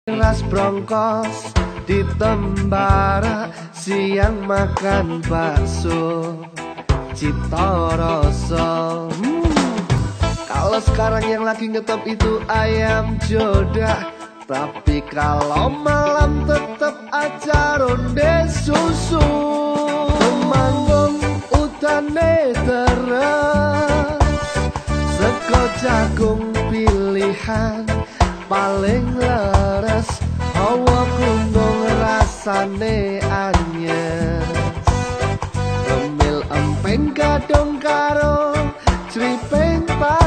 Ras brongkos di Tembara, siang makan bakso cita rasa. Kalau sekarang yang lagi ngetop itu ayam joda, tapi kalau malam tetep aja ronde susu. Temanggung utane terus, sego jagung pilihan paling leres, hawa gunggung rasane anyes. Remil empeng gadung karo cripeng